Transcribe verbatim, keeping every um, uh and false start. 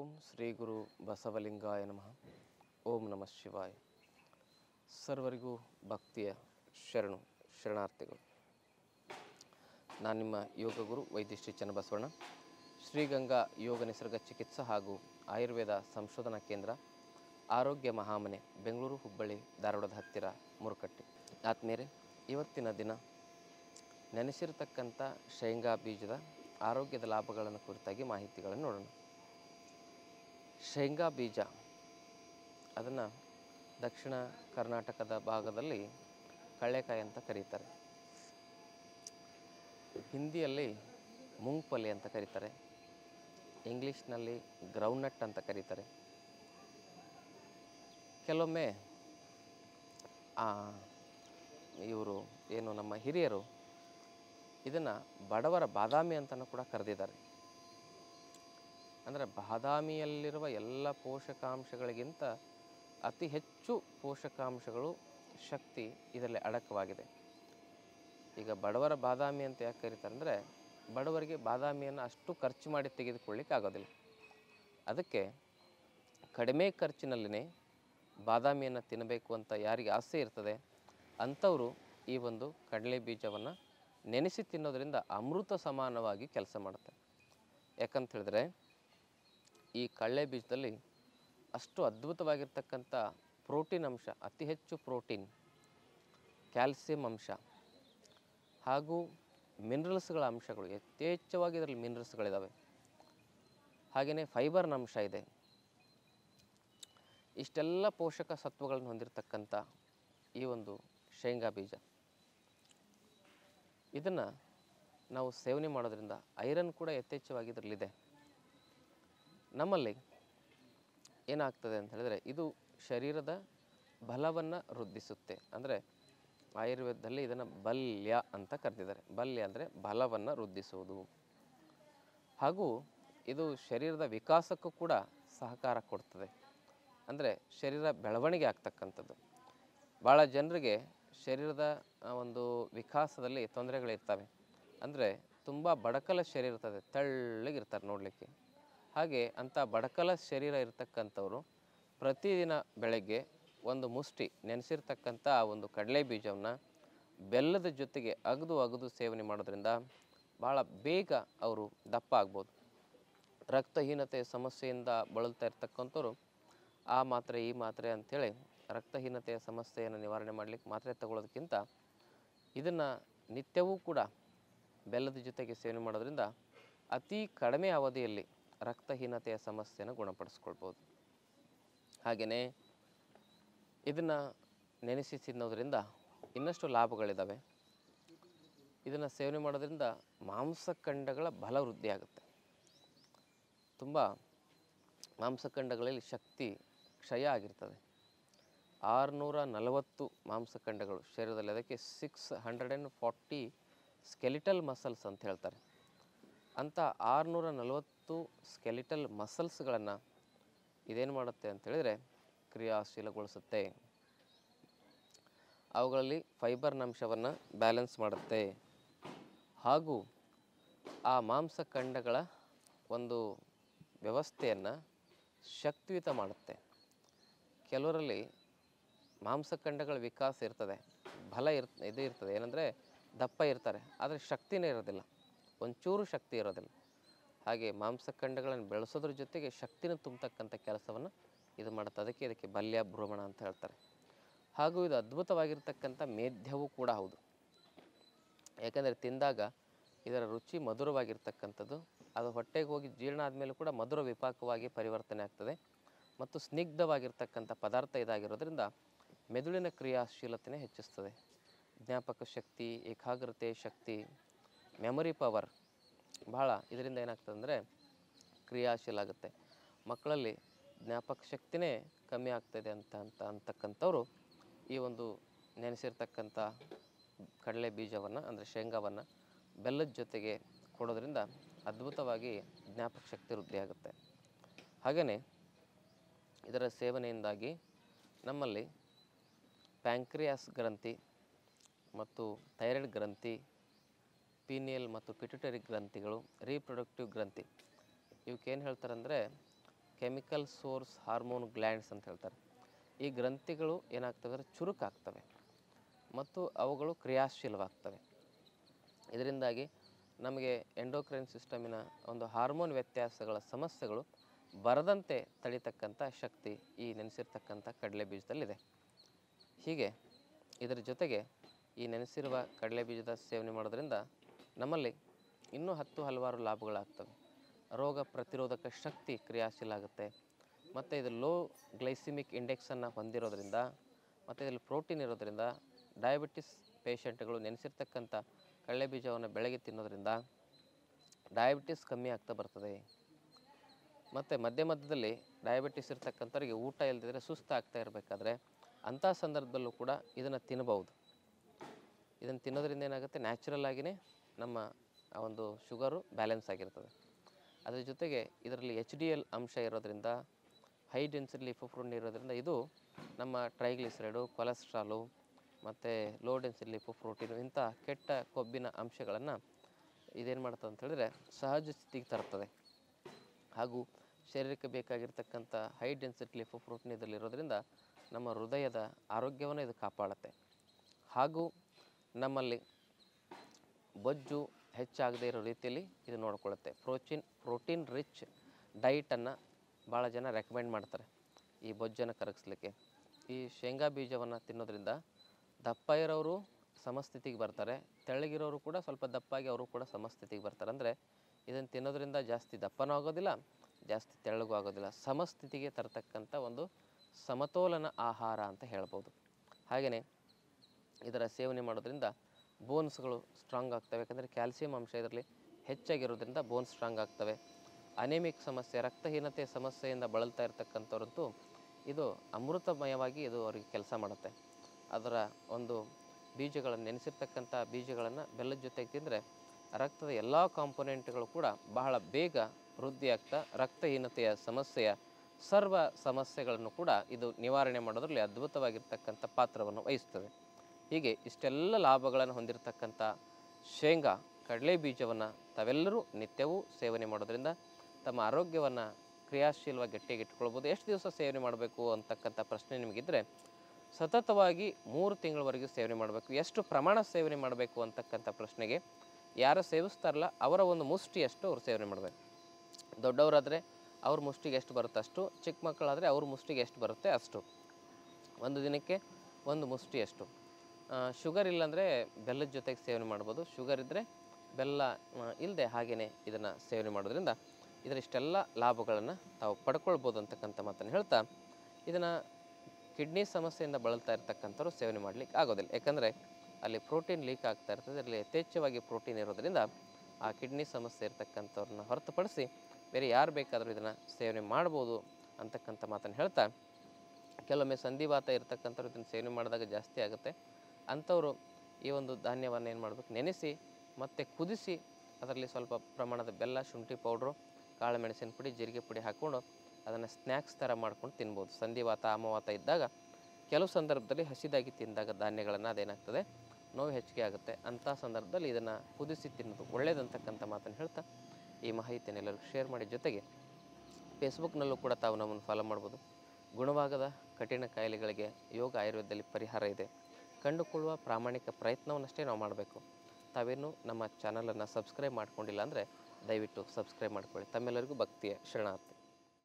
ಓಂ ಶ್ರೀ ಗುರು ಬಸವಲಿಂಗಾಯ ನಮಃ. ಓಂ ನಮಃ ಶಿವಾಯ. ಸರ್ವರಿಗೂ ಭಕ್ತಿಯ ಶರಣು ಶರಣಾರ್ಥಿಗಳು. ನಾನು ನಿಮ್ಮ ಯೋಗ ಗುರು ವೈದ್ಯ ಶ್ರೀ ಚನ್ನಬಸವಣ್ಣ, ಶ್ರೀಗಂಗಾ ಯೋಗ ನಿಸರ್ಗ ಚಿಕಿತ್ಸಾ ಹಾಗೂ ಆಯುರ್ವೇದ ಸಂಶೋಧನಾ ಕೇಂದ್ರ, ಆರೋಗ್ಯ ಮಹಾಮನೆ, ಬೆಂಗಳೂರು, ಹುಬ್ಬಳ್ಳಿ, ಧಾರವಾಡದ ಹತ್ತಿರ, ಮುರುಕಟ್ಟಿ. ಆತ್ಮೀಯರೇ, ಇವತ್ತಿನ ದಿನ ನೆನೆಸಿರತಕ್ಕಂಥ ಶೇಂಗಾ ಬೀಜದ ಆರೋಗ್ಯದ ಲಾಭಗಳನ್ನು ಕುರಿತಾಗಿ ಮಾಹಿತಿಗಳನ್ನು ನೋಡೋಣ. ಶೇಂಗಾ ಬೀಜ, ಅದನ್ನು ದಕ್ಷಿಣ ಕರ್ನಾಟಕದ ಭಾಗದಲ್ಲಿ ಕಳ್ಳೆಕಾಯಿ ಅಂತ ಕರೀತಾರೆ. ಹಿಂದಿಯಲ್ಲಿ ಮುಂಗ್ಫಲಿ ಅಂತ ಕರೀತಾರೆ. ಇಂಗ್ಲೀಷ್ನಲ್ಲಿ ಗ್ರೌಂಡ್ನಟ್ ಅಂತ ಕರೀತಾರೆ. ಕೆಲವೊಮ್ಮೆ ಇವರು ಏನು ನಮ್ಮ ಹಿರಿಯರು ಇದನ್ನು ಬಡವರ ಬಾದಾಮಿ ಅಂತಲೂ ಕೂಡ ಕರೆದಿದ್ದಾರೆ. ಅಂದರೆ ಬಾದಾಮಿಯಲ್ಲಿರುವ ಎಲ್ಲ ಪೋಷಕಾಂಶಗಳಿಗಿಂತ ಅತಿ ಹೆಚ್ಚು ಪೋಷಕಾಂಶಗಳು, ಶಕ್ತಿ ಇದರಲ್ಲಿ ಅಡಕವಾಗಿದೆ. ಈಗ ಬಡವರ ಬಾದಾಮಿ ಅಂತ ಯಾಕೆ ಕರೀತಾರೆ ಅಂದರೆ, ಬಡವರಿಗೆ ಬಾದಾಮಿಯನ್ನು ಅಷ್ಟು ಖರ್ಚು ಮಾಡಿ ತೆಗೆದುಕೊಳ್ಳಿಕ್ಕೆ ಆಗೋದಿಲ್ಲ. ಅದಕ್ಕೆ ಕಡಿಮೆ ಖರ್ಚಿನಲ್ಲಿನೇ ಬಾದಾಮಿಯನ್ನು ತಿನ್ನಬೇಕು ಅಂತ ಯಾರಿಗೆ ಆಸೆ ಇರ್ತದೆ ಅಂಥವರು ಈ ಒಂದು ಕಡಲೆ ಬೀಜವನ್ನು ನೆನೆಸಿ ತಿನ್ನೋದರಿಂದ ಅಮೃತ ಸಮಾನವಾಗಿ ಕೆಲಸ ಮಾಡುತ್ತೆ. ಯಾಕಂತ ಹೇಳಿದ್ರೆ, ಈ ಕಡಲೆ ಬೀಜದಲ್ಲಿ ಅಷ್ಟು ಅದ್ಭುತವಾಗಿರ್ತಕ್ಕಂಥ ಪ್ರೋಟೀನ್ ಅಂಶ, ಅತಿ ಹೆಚ್ಚು ಪ್ರೋಟೀನ್, ಕ್ಯಾಲ್ಸಿಯಂ ಅಂಶ ಹಾಗೂ ಮಿನರಲ್ಸ್ಗಳ ಅಂಶಗಳು ಯಥೇಚ್ಛವಾಗಿ ಇದರಲ್ಲಿ ಮಿನರಲ್ಸ್ಗಳಿದ್ದಾವೆ. ಹಾಗೆಯೇ ಫೈಬರ್ನ ಅಂಶ ಇದೆ. ಇಷ್ಟೆಲ್ಲ ಪೋಷಕ ಸತ್ವಗಳನ್ನು ಹೊಂದಿರತಕ್ಕಂಥ ಈ ಒಂದು ಶೇಂಗಾ ಬೀಜ, ಇದನ್ನು ನಾವು ಸೇವನೆ ಮಾಡೋದ್ರಿಂದ ಐರನ್ ಕೂಡ ಯಥೇಚ್ಛವಾಗಿ ಇದರಲ್ಲಿದೆ. ನಮ್ಮಲ್ಲಿ ಏನಾಗ್ತದೆ ಅಂತ ಹೇಳಿದ್ರೆ, ಇದು ಶರೀರದ ಬಲವನ್ನು ವೃದ್ಧಿಸುತ್ತೆ. ಅಂದರೆ ಆಯುರ್ವೇದದಲ್ಲಿ ಇದನ್ನು ಬಲ್ಯ ಅಂತ ಕರೆದಿದ್ದಾರೆ. ಬಲ್ಯ ಅಂದರೆ ಬಲವನ್ನು ವೃದ್ಧಿಸುವುದು. ಹಾಗೂ ಇದು ಶರೀರದ ವಿಕಾಸಕ್ಕೂ ಕೂಡ ಸಹಕಾರ ಕೊಡ್ತದೆ. ಅಂದರೆ ಶರೀರ ಬೆಳವಣಿಗೆ ಆಗ್ತಕ್ಕಂಥದ್ದು. ಭಾಳ ಜನರಿಗೆ ಶರೀರದ ಒಂದು ವಿಕಾಸದಲ್ಲಿ ತೊಂದರೆಗಳಿರ್ತವೆ. ಅಂದರೆ ತುಂಬ ಬಡಕಲ ಶರೀರ ಇರ್ತದೆ, ತೆಳ್ಳಗಿರ್ತಾರೆ ನೋಡಲಿಕ್ಕೆ. ಹಾಗೆ ಅಂಥ ಬಡಕಲ ಶರೀರ ಇರತಕ್ಕಂಥವ್ರು ಪ್ರತಿದಿನ ಬೆಳಗ್ಗೆ ಒಂದು ಮುಷ್ಟಿ ನೆನೆಸಿರ್ತಕ್ಕಂಥ ಆ ಒಂದು ಕಡಲೆ ಬೀಜವನ್ನು ಬೆಲ್ಲದ ಜೊತೆಗೆ ಅಗದು ಅಗದು ಸೇವನೆ ಮಾಡೋದ್ರಿಂದ ಭಾಳ ಬೇಗ ಅವರು ದಪ್ಪ ಆಗ್ಬೋದು. ರಕ್ತಹೀನತೆ ಸಮಸ್ಯೆಯಿಂದ ಬಳಲ್ತಾ ಇರ್ತಕ್ಕಂಥವ್ರು ಆ ಮಾತ್ರೆ ಈ ಮಾತ್ರೆ ಅಂಥೇಳಿ ರಕ್ತಹೀನತೆಯ ಸಮಸ್ಯೆಯನ್ನು ನಿವಾರಣೆ ಮಾಡಲಿಕ್ಕೆ ಮಾತ್ರೆ ತಗೊಳ್ಳೋದಕ್ಕಿಂತ ಇದನ್ನು ನಿತ್ಯವೂ ಕೂಡ ಬೆಲ್ಲದ ಜೊತೆಗೆ ಸೇವನೆ ಮಾಡೋದ್ರಿಂದ ಅತಿ ಕಡಿಮೆ ಅವಧಿಯಲ್ಲಿ ರಕ್ತಹೀನತೆಯ ಸಮಸ್ಯೆಯನ್ನು ಗುಣಪಡಿಸ್ಕೊಳ್ಬೋದು. ಹಾಗೆಯೇ ಇದನ್ನು ನೆನೆಸಿ ತಿನ್ನೋದ್ರಿಂದ ಇನ್ನಷ್ಟು ಲಾಭಗಳಿದ್ದಾವೆ. ಇದನ್ನು ಸೇವನೆ ಮಾಡೋದ್ರಿಂದ ಮಾಂಸಖಂಡಗಳ ಬಲ ವೃದ್ಧಿಯಾಗುತ್ತೆ. ತುಂಬ ಮಾಂಸಖಂಡಗಳಲ್ಲಿ ಶಕ್ತಿ ಕ್ಷಯ ಆಗಿರ್ತದೆ. ಆರುನೂರ ನಲವತ್ತು ಮಾಂಸಖಂಡಗಳು ಶರೀರದಲ್ಲಿ, ಅದಕ್ಕೆ six hundred and forty skeletal muscles ಅಂತ ಹೇಳ್ತಾರೆ. ಅಂಥ ಆರುನೂರ ನಲವತ್ತು ಸ್ಕೆಲಿಟಲ್ ಮಸಲ್ಸ್ಗಳನ್ನು ಇದೇನು ಮಾಡುತ್ತೆ ಅಂತ ಹೇಳಿದರೆ ಕ್ರಿಯಾಶೀಲಗೊಳಿಸುತ್ತೆ. ಅವುಗಳಲ್ಲಿ ಫೈಬರ್ನ ಅಂಶವನ್ನು ಬ್ಯಾಲೆನ್ಸ್ ಮಾಡುತ್ತೆ. ಹಾಗೂ ಆ ಮಾಂಸಖಂಡಗಳ ಒಂದು ವ್ಯವಸ್ಥೆಯನ್ನು ಶಕ್ತಿಯುತ ಮಾಡುತ್ತೆ. ಕೆಲವರಲ್ಲಿ ಮಾಂಸಖಂಡಗಳ ವಿಕಾಸ ಇರ್ತದೆ, ಬಲ ಇರ್ ಇದು ಇರ್ತದೆ, ಏನಂದರೆ ದಪ್ಪ ಇರ್ತಾರೆ, ಆದರೆ ಶಕ್ತಿನೇ ಇರೋದಿಲ್ಲ, ಒಂಚೂರು ಶಕ್ತಿ ಇರೋದಿಲ್ಲ. ಹಾಗೆ ಮಾಂಸಖಂಡಗಳನ್ನು ಬೆಳೆಸೋದ್ರ ಜೊತೆಗೆ ಶಕ್ತಿನ ತುಂಬತಕ್ಕಂಥ ಕೆಲಸವನ್ನು ಇದು ಮಾಡುತ್ತೆ. ಅದಕ್ಕೆ ಇದಕ್ಕೆ ಬಲ್ಯ ಭ್ರಮಣ ಅಂತ ಹೇಳ್ತಾರೆ. ಹಾಗೂ ಇದು ಅದ್ಭುತವಾಗಿರ್ತಕ್ಕಂಥ ಮೇಧ್ಯವೂ ಕೂಡ ಹೌದು. ಯಾಕಂದರೆ ತಿಂದಾಗ ಇದರ ರುಚಿ ಮಧುರವಾಗಿರ್ತಕ್ಕಂಥದ್ದು. ಅದು ಹೊಟ್ಟೆಗೆ ಹೋಗಿ ಜೀರ್ಣ ಆದಮೇಲೆ ಕೂಡ ಮಧುರ ವಿಪಾಕವಾಗಿ ಪರಿವರ್ತನೆ ಆಗ್ತದೆ. ಮತ್ತು ಸ್ನಿಗ್ಧವಾಗಿರ್ತಕ್ಕಂಥ ಪದಾರ್ಥ ಇದಾಗಿರೋದ್ರಿಂದ ಮೆದುಳಿನ ಕ್ರಿಯಾಶೀಲತೆನೇ ಹೆಚ್ಚಿಸ್ತದೆ. ಜ್ಞಾಪಕ ಶಕ್ತಿ, ಏಕಾಗ್ರತೆ ಶಕ್ತಿ, ಮೆಮೊರಿ ಪವರ್ ಭಾಳ ಇದರಿಂದ ಏನಾಗ್ತದೆ ಅಂದರೆ ಕ್ರಿಯಾಶೀಲ ಆಗುತ್ತೆ. ಮಕ್ಕಳಲ್ಲಿ ಜ್ಞಾಪಕ ಶಕ್ತಿನೇ ಕಮ್ಮಿ ಆಗ್ತಾಯಿದೆ ಅಂತ ಅಂತ ಅಂತಕ್ಕಂಥವ್ರು ಈ ಒಂದು ನೆನೆಸಿರ್ತಕ್ಕಂಥ ಕಡಲೆ ಬೀಜವನ್ನು, ಅಂದರೆ ಶೇಂಗಾವನ್ನು ಬೆಲ್ಲದ ಜೊತೆಗೆ ಕೊಡೋದ್ರಿಂದ ಅದ್ಭುತವಾಗಿ ಜ್ಞಾಪಕ ಶಕ್ತಿ ವೃದ್ಧಿಯಾಗುತ್ತೆ. ಹಾಗೆಯೇ ಇದರ ಸೇವನೆಯಿಂದಾಗಿ ನಮ್ಮಲ್ಲಿ ಪ್ಯಾಂಕ್ರಿಯಾಸ್ ಗ್ರಂಥಿ ಮತ್ತು ಥೈರಾಯ್ಡ್ ಗ್ರಂಥಿ, ಪೀನಿಯಲ್ ಮತ್ತು ಪಿಟ್ಯುಟರಿ ಗ್ರಂಥಿಗಳು, ರೀಪ್ರೊಡಕ್ಟಿವ್ ಗ್ರಂಥಿ, ಇವಕ್ಕೇನು ಹೇಳ್ತಾರೆ ಅಂದರೆ ಕೆಮಿಕಲ್ ಸೋರ್ಸ್ ಹಾರ್ಮೋನ್ ಗ್ಲ್ಯಾಂಡ್ಸ್ ಅಂತ ಹೇಳ್ತಾರೆ. ಈ ಗ್ರಂಥಿಗಳು ಏನಾಗ್ತವೆ ಅಂದರೆ ಚುರುಕಾಗ್ತವೆ ಮತ್ತು ಅವುಗಳು ಕ್ರಿಯಾಶೀಲವಾಗ್ತವೆ. ಇದರಿಂದಾಗಿ ನಮಗೆ ಎಂಡೋಕ್ರೈನ್ ಸಿಸ್ಟಮಿನ ಒಂದು ಹಾರ್ಮೋನ್ ವ್ಯತ್ಯಾಸಗಳ ಸಮಸ್ಯೆಗಳು ಬರದಂತೆ ತಡಿತಕ್ಕಂಥ ಶಕ್ತಿ ಈ ನೆನೆಸಿರ್ತಕ್ಕಂಥ ಕಡಲೆ ಬೀಜದಲ್ಲಿದೆ. ಹೀಗೆ ಇದರ ಜೊತೆಗೆ ಈ ನೆನೆಸಿರುವ ಕಡಲೆ ಬೀಜದ ಸೇವನೆ ಮಾಡೋದ್ರಿಂದ ನಮ್ಮಲ್ಲಿ ಇನ್ನೂ ಹತ್ತು ಹಲವಾರು ಲಾಭಗಳಾಗ್ತವೆ. ರೋಗ ಪ್ರತಿರೋಧಕ ಶಕ್ತಿ ಕ್ರಿಯಾಶೀಲ ಆಗುತ್ತೆ ಮತ್ತು ಇದು ಲೋ ಗ್ಲೈಸಿಮಿಕ್ ಇಂಡೆಕ್ಸನ್ನು ಹೊಂದಿರೋದ್ರಿಂದ ಮತ್ತು ಇದರಲ್ಲಿ ಪ್ರೋಟೀನ್ ಇರೋದ್ರಿಂದ ಡಯಾಬಿಟಿಸ್ ಪೇಷಂಟ್ಗಳು ನೆನೆಸಿರ್ತಕ್ಕಂಥ ಕಡಲೆ ಬೀಜವನ್ನು ಬೆಳಗ್ಗೆ ತಿನ್ನೋದ್ರಿಂದ ಡಯಾಬಿಟಿಸ್ ಕಮ್ಮಿ ಆಗ್ತಾ ಬರ್ತದೆ. ಮತ್ತು ಮಧ್ಯ ಮಧ್ಯದಲ್ಲಿ ಡಯಾಬಿಟಿಸ್ ಇರ್ತಕ್ಕಂಥವ್ರಿಗೆ ಊಟ ಇಲ್ಲದಿದ್ದರೆ ಸುಸ್ತು ಆಗ್ತಾ ಇರಬೇಕಾದ್ರೆ ಅಂಥ ಸಂದರ್ಭದಲ್ಲೂ ಕೂಡ ಇದನ್ನು ತಿನ್ನಬಹುದು. ಇದನ್ನು ತಿನ್ನೋದ್ರಿಂದ ಏನಾಗುತ್ತೆ, ನ್ಯಾಚುರಲ್ ಆಗಿಯೇ ನಮ್ಮ ಆ ಒಂದು ಶುಗರು ಬ್ಯಾಲೆನ್ಸ್ ಆಗಿರ್ತದೆ. ಅದರ ಜೊತೆಗೆ ಇದರಲ್ಲಿ ಎಚ್ ಡಿ ಎಲ್ ಅಂಶ ಇರೋದ್ರಿಂದ, ಹೈ ಡೆನ್ಸಿಟಿ ಲಿಪೋಪ್ರೋಟೀನ್ ಇರೋದ್ರಿಂದ ಇದು ನಮ್ಮ ಟ್ರೈಗ್ಲಿಸರೈಡು, ಕೊಲೆಸ್ಟ್ರಾಲು ಮತ್ತು ಲೋ ಡೆನ್ಸಿಟಿ ಲಿಪೋಪ್ರೋಟೀನು ಇಂಥ ಕೆಟ್ಟ ಕೊಬ್ಬಿನ ಅಂಶಗಳನ್ನು ಇದೇನು ಮಾಡ್ತದೆ ಅಂತ ಹೇಳಿದ್ರೆ ಸಹಜ ಸ್ಥಿತಿಗೆ ತರ್ತದೆ. ಹಾಗೂ ಶರೀರಕ್ಕೆ ಬೇಕಾಗಿರ್ತಕ್ಕಂಥ ಹೈ ಡೆನ್ಸಿಟಿ ಲಿಪೋಪ್ರೋಟೀನ್ ಇದರಲ್ಲಿರೋದ್ರಿಂದ ನಮ್ಮ ಹೃದಯದ ಆರೋಗ್ಯವನ್ನು ಇದು ಕಾಪಾಡುತ್ತೆ. ಹಾಗೂ ನಮ್ಮಲ್ಲಿ ಬೊಜ್ಜು ಹೆಚ್ಚಾಗದೇ ಇರೋ ರೀತಿಯಲ್ಲಿ ಇದು ನೋಡಿಕೊಳ್ಳುತ್ತೆ. ಪ್ರೋಟೀನ್ ಪ್ರೋಟೀನ್ ರಿಚ್ ಡೈಟನ್ನು ಭಾಳ ಜನ ರೆಕಮೆಂಡ್ ಮಾಡ್ತಾರೆ ಈ ಬೊಜ್ಜನ್ನು ಕರಗಿಸ್ಲಿಕ್ಕೆ. ಈ ಶೇಂಗಾ ಬೀಜವನ್ನು ತಿನ್ನೋದ್ರಿಂದ ದಪ್ಪ ಇರೋರು ಸಮಸ್ಥಿತಿಗೆ ಬರ್ತಾರೆ, ತೆಳ್ಳಗಿರೋರು ಕೂಡ ಸ್ವಲ್ಪ ದಪ್ಪಾಗಿ ಅವರು ಕೂಡ ಸಮಸ್ಥಿತಿಗೆ ಬರ್ತಾರೆ. ಅಂದರೆ ಇದನ್ನು ತಿನ್ನೋದ್ರಿಂದ ಜಾಸ್ತಿ ದಪ್ಪನೂ ಆಗೋದಿಲ್ಲ, ಜಾಸ್ತಿ ತೆಳ್ಳಗೂ ಆಗೋದಿಲ್ಲ, ಸಮಸ್ಥಿತಿಗೆ ತರತಕ್ಕಂಥ ಒಂದು ಸಮತೋಲನ ಆಹಾರ ಅಂತ ಹೇಳ್ಬೋದು. ಹಾಗೆಯೇ ಇದರ ಸೇವನೆ ಮಾಡೋದ್ರಿಂದ ಬೋನ್ಸ್ಗಳು ಸ್ಟ್ರಾಂಗ್ ಆಗ್ತವೆ. ಯಾಕಂದರೆ ಕ್ಯಾಲ್ಸಿಯಂ ಅಂಶ ಇದರಲ್ಲಿ ಹೆಚ್ಚಾಗಿರೋದ್ರಿಂದ ಬೋನ್ಸ್ ಸ್ಟ್ರಾಂಗ್ ಆಗ್ತವೆ. ಅನೆಮಿಕ್ ಸಮಸ್ಯೆ, ರಕ್ತಹೀನತೆ ಸಮಸ್ಯೆಯಿಂದ ಬಳಲ್ತಾ ಇರತಕ್ಕಂಥವ್ರಂತೂ ಇದು ಅಮೃತಮಯವಾಗಿ ಇದು ಅವರಿಗೆ ಕೆಲಸ ಮಾಡುತ್ತೆ. ಅದರ ಒಂದು ಬೀಜಗಳನ್ನು ನೆನೆಸಿರ್ತಕ್ಕಂಥ ಬೀಜಗಳನ್ನು ಬೆಲ್ಲದ ಜೊತೆಗೆ ತಿಂದರೆ ರಕ್ತದ ಎಲ್ಲ ಕಾಂಪೊನೆಂಟ್ಗಳು ಕೂಡ ಬಹಳ ಬೇಗ ವೃದ್ಧಿಯಾಗ್ತಾ ರಕ್ತಹೀನತೆಯ ಸಮಸ್ಯೆಯ ಸರ್ವ ಸಮಸ್ಯೆಗಳನ್ನು ಕೂಡ ಇದು ನಿವಾರಣೆ ಮಾಡೋದ್ರಲ್ಲಿ ಅದ್ಭುತವಾಗಿರ್ತಕ್ಕಂಥ ಪಾತ್ರವನ್ನು ವಹಿಸ್ತದೆ. ಹೀಗೆ ಇಷ್ಟೆಲ್ಲ ಲಾಭಗಳನ್ನು ಹೊಂದಿರತಕ್ಕಂಥ ಶೇಂಗಾ ಕಡಲೆ ಬೀಜವನ್ನು ತಾವೆಲ್ಲರೂ ನಿತ್ಯವೂ ಸೇವನೆ ಮಾಡೋದ್ರಿಂದ ತಮ್ಮ ಆರೋಗ್ಯವನ್ನು ಕ್ರಿಯಾಶೀಲವಾಗಿ ಗಟ್ಟಿಯಾಗಿಟ್ಕೊಳ್ಬೋದು. ಎಷ್ಟು ದಿವಸ ಸೇವನೆ ಮಾಡಬೇಕು ಅಂತಕ್ಕಂಥ ಪ್ರಶ್ನೆ ನಿಮಗಿದ್ದರೆ ಸತತವಾಗಿ ಮೂರು ತಿಂಗಳವರೆಗೂ ಸೇವನೆ ಮಾಡಬೇಕು. ಎಷ್ಟು ಪ್ರಮಾಣ ಸೇವನೆ ಮಾಡಬೇಕು ಅಂತಕ್ಕಂಥ ಪ್ರಶ್ನೆಗೆ ಯಾರು ಸೇವಿಸ್ತಾರಲ್ಲ ಅವರ ಒಂದು ಮುಷ್ಟಿಯಷ್ಟು ಅವರು ಸೇವನೆ ಮಾಡಬೇಕು. ದೊಡ್ಡವರಾದರೆ ಅವ್ರ ಮುಷ್ಟಿಗೆ ಎಷ್ಟು ಬರುತ್ತೆ ಅಷ್ಟು, ಚಿಕ್ಕ ಮಕ್ಕಳಾದರೆ ಅವ್ರ ಮುಷ್ಟಿಗೆ ಎಷ್ಟು ಬರುತ್ತೆ ಅಷ್ಟು, ಒಂದು ದಿನಕ್ಕೆ ಒಂದು ಮುಷ್ಟಿಯಷ್ಟು. ಶುಗರ್ ಇಲ್ಲಾಂದರೆ ಬೆಲ್ಲದ ಜೊತೆಗೆ ಸೇವನೆ ಮಾಡ್ಬೋದು, ಶುಗರ್ ಇದ್ದರೆ ಬೆಲ್ಲ ಇಲ್ಲದೆ ಹಾಗೆಯೇ ಇದನ್ನು ಸೇವನೆ ಮಾಡೋದ್ರಿಂದ ಇದರ ಇಷ್ಟೆಲ್ಲ ಲಾಭಗಳನ್ನು ತಾವು ಪಡ್ಕೊಳ್ಬೋದು ಅಂತಕ್ಕಂಥ ಮಾತನ್ನು ಹೇಳ್ತಾ, ಇದನ್ನು ಕಿಡ್ನಿ ಸಮಸ್ಯೆಯಿಂದ ಬಳಲ್ತಾ ಇರ್ತಕ್ಕಂಥವ್ರು ಸೇವನೆ ಮಾಡಲಿಕ್ಕೆ ಆಗೋದಿಲ್ಲ. ಯಾಕಂದರೆ ಅಲ್ಲಿ ಪ್ರೋಟೀನ್ ಲೀಕ್ ಆಗ್ತಾ ಇರ್ತದೆ, ಅದರಲ್ಲಿ ಯಥೇಚ್ಛವಾಗಿ ಪ್ರೋಟೀನ್ ಇರೋದ್ರಿಂದ ಆ ಕಿಡ್ನಿ ಸಮಸ್ಯೆ ಇರ್ತಕ್ಕಂಥವ್ರನ್ನ ಹೊರತುಪಡಿಸಿ ಬೇರೆ ಯಾರು ಬೇಕಾದರೂ ಇದನ್ನು ಸೇವನೆ ಮಾಡ್ಬೋದು ಅಂತಕ್ಕಂಥ ಮಾತನ್ನು ಹೇಳ್ತಾ, ಕೆಲವೊಮ್ಮೆ ಸಂಧಿವಾತ ಇರ್ತಕ್ಕಂಥವ್ರು ಇದನ್ನು ಸೇವನೆ ಮಾಡಿದಾಗ ಜಾಸ್ತಿ ಆಗುತ್ತೆ. ಅಂಥವರು ಈ ಒಂದು ಧಾನ್ಯವನ್ನು ಏನು ಮಾಡಬೇಕು, ನೆನೆಸಿ ಮತ್ತು ಕುದಿಸಿ ಅದರಲ್ಲಿ ಸ್ವಲ್ಪ ಪ್ರಮಾಣದ ಬೆಲ್ಲ, ಶುಂಠಿ ಪೌಡ್ರು, ಕಾಳು ಮೆಣಸಿನ ಪುಡಿ, ಜೀರಿಗೆ ಪುಡಿ ಹಾಕ್ಕೊಂಡು ಅದನ್ನು ಸ್ನ್ಯಾಕ್ಸ್ ಥರ ಮಾಡ್ಕೊಂಡು ತಿನ್ಬೋದು. ಸಂಧಿವಾತ ಆಮವಾತ ಇದ್ದಾಗ ಕೆಲವು ಸಂದರ್ಭದಲ್ಲಿ ಹಸಿದಾಗಿ ತಿಂದಾಗ ಧಾನ್ಯಗಳನ್ನು ಅದೇನಾಗ್ತದೆ ನೋವು ಹೆಚ್ಚಿಗೆ ಆಗುತ್ತೆ. ಅಂಥ ಸಂದರ್ಭದಲ್ಲಿ ಇದನ್ನು ಕುದಿಸಿ ತಿನ್ನೋದು ಒಳ್ಳೆಯದಂತಕ್ಕಂಥ ಮಾತನ್ನು ಹೇಳ್ತಾ ಈ ಮಾಹಿತಿಯನ್ನು ಎಲ್ಲರಿಗೂ ಶೇರ್ ಮಾಡಿ, ಜೊತೆಗೆ ಫೇಸ್ಬುಕ್ನಲ್ಲೂ ಕೂಡ ತಾವು ನಮ್ಮನ್ನು ಫಾಲೋ ಮಾಡ್ಬೋದು. ಗುಣವಾಗದ ಕಠಿಣ ಕಾಯಿಲೆಗಳಿಗೆ ಯೋಗ ಆಯುರ್ವೇದದಲ್ಲಿ ಪರಿಹಾರ ಇದೆ. ಕಂಡುಕೊಳ್ಳುವ ಪ್ರಾಮಾಣಿಕ ಪ್ರಯತ್ನವನ್ನಷ್ಟೇ ನಾವು ಮಾಡಬೇಕು. ತಾವೇನು ನಮ್ಮ ಚಾನಲನ್ನು ಸಬ್ಸ್ಕ್ರೈಬ್ ಮಾಡ್ಕೊಂಡಿಲ್ಲ ಅಂದರೆ ದಯವಿಟ್ಟು ಸಬ್ಸ್ಕ್ರೈಬ್ ಮಾಡ್ಕೊಳ್ಳಿ. ತಮ್ಮೆಲ್ಲರಿಗೂ ಭಕ್ತಿಯ ಶರಣಾರ್ಥಿ.